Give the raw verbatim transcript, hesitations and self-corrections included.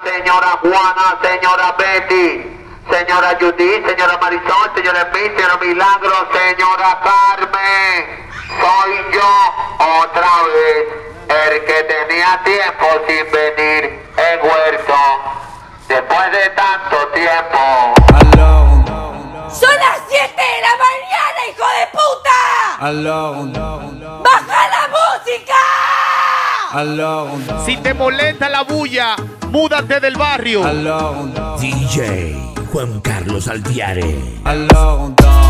Señora Juana, señora Betty, señora Judith, señora Marisol, señora Emil, señora Milagro, señora Carmen. Soy yo otra vez, el que tenía tiempo sin venir en Huerto. Después de tanto tiempo. ¡Son las siete de la mañana, hijo de puta! Alone. ¡Baja la música! Alone. Si te molesta la bulla, múdate del barrio. Alone. D J Juan Carlos Altiare. Alone.